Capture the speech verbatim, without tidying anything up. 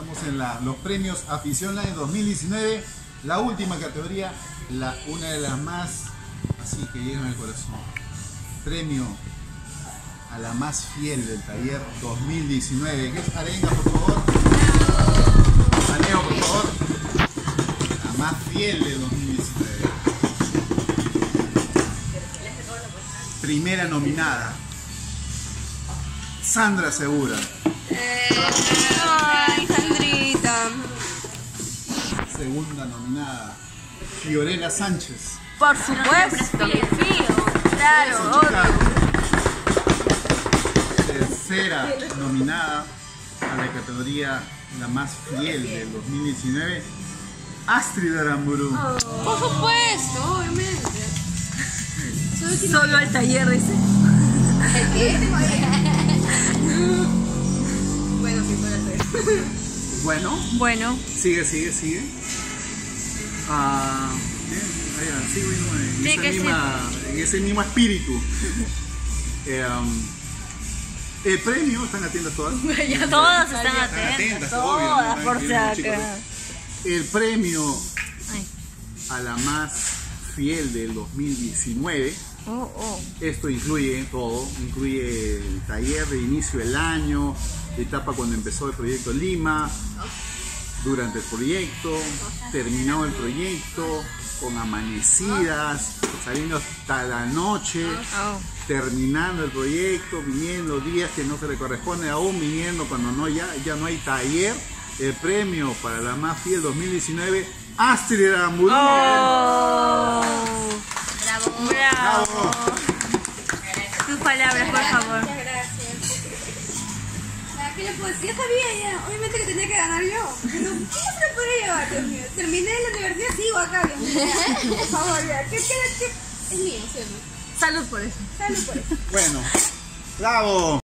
Estamos en la, los premios Afición Line dos mil diecinueve, la última categoría, la, una de las más, así que llegan al corazón. Premio a la más fiel del taller dos mil diecinueve, que es Arenga, por favor. Aneo, por favor. La más fiel del dos mil diecinueve. Primera nominada, Sandra Segura. Eh, ay, Sandrita. Segunda nominada, Fiorella Sánchez. Por supuesto, mi tío. Claro, Chica. obvio. Tercera nominada a la categoría la más fiel del dos mil diecinueve, Astrid Aramburu. Por supuesto, obviamente. Solo al taller, dice. ¿El qué? Bueno, sí, puede ser. Bueno, Bueno. sigue, sigue, sigue. Ah, bien, ahí, sigo mismo en, Sí, esa que misma, en ese mismo espíritu. Eh, um, el premio, ¿están atentas todas? Todas están Están atentas. atentas, obvio, ¿no? Todas, por si Tranquilos, chicos. acaso. El premio Ay. a la más fiel del dos mil diecinueve. Oh, oh. Esto incluye todo, incluye el taller de inicio del año, la etapa cuando empezó el proyecto Lima, durante el proyecto, terminado el proyecto, con amanecidas, saliendo hasta la noche, Oh. terminando el proyecto, viniendo días que no se le corresponde aún, viniendo cuando no ya, ya no hay taller. El premio para la más fiel dos mil diecinueve, Astrid Aramburu. Oh. Bravo. Bravo. Bravo. Tus palabras, por favor. Muchas gracias. Ah, ¿qué le puedo decir? Ya sabía ya. Obviamente que tenía que ganar yo. Pero ¿quién se lo podría llevar, Dios mío? Terminé la universidad, sigo acá, Dios mío. Por favor, ya. ¿Qué, qué, qué? Es mío, ¿sí o no? Salud por eso. Salud por eso. Bueno, bravo.